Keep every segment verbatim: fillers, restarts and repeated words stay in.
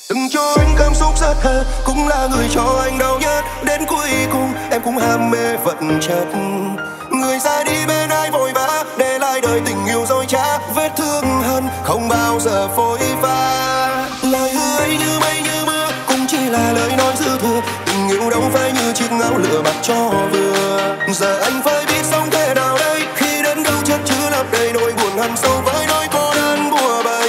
Từng cho anh cảm xúc rất hờ, cũng là người cho anh đau nhất. Đến cuối cùng em cũng ham mê vật chất. Người ra đi bên ai vội vã, để lại đời tình yêu dối trá. Vết thương hận không bao giờ phôi pha. Lời hứa ấy như mây như mưa, cũng chỉ là lời nói dư thừa. Tình yêu đâu phải như chiếc áo lửa bạc cho vừa. Giờ anh phải biết sống thế nào đây, khi đến đâu chất chứa lấp đầy nỗi buồn hằn sâu với nỗi cô đơn bùa vây.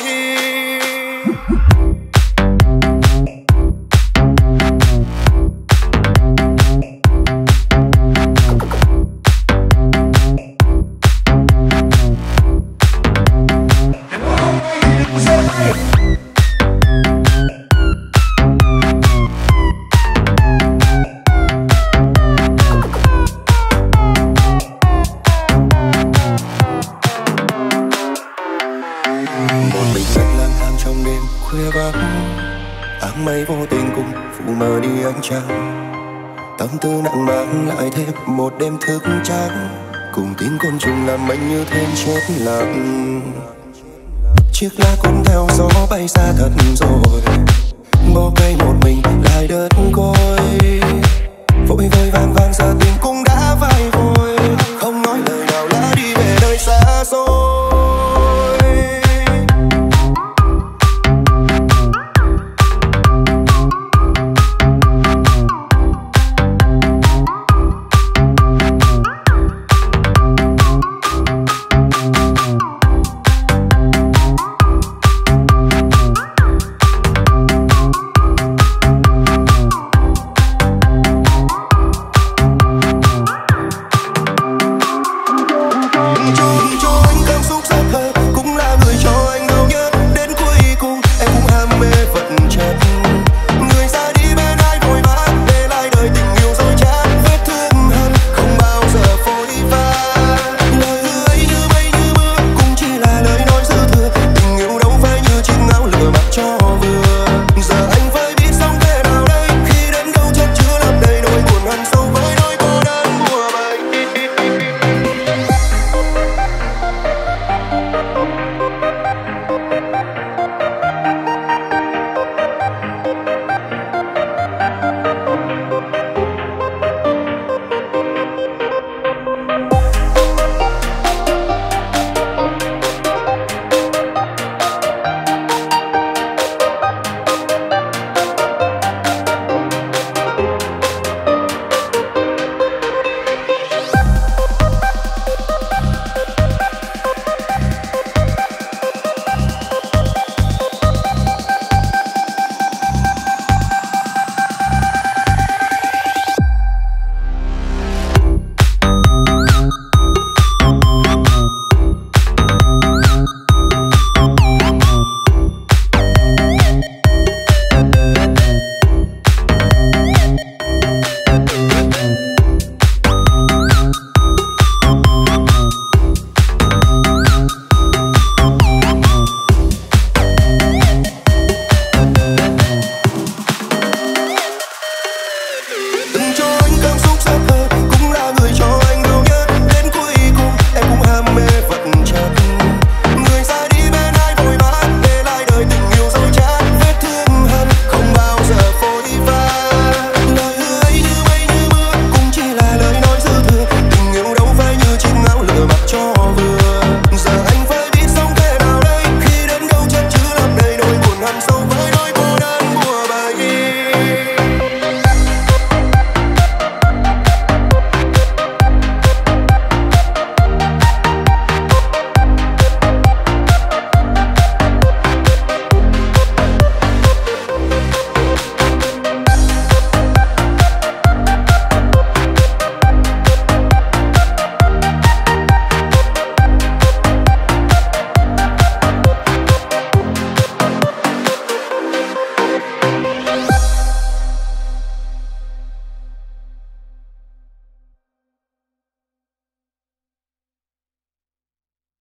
Áng mây vô tình cùng phủ mờ đi ánh trăng. Tâm tư nặng mang lại thêm một đêm thức trắng. Cùng tiếng côn trùng làm anh như thêm chết lặng. Chiếc lá cũng theo gió bay xa thật rồi.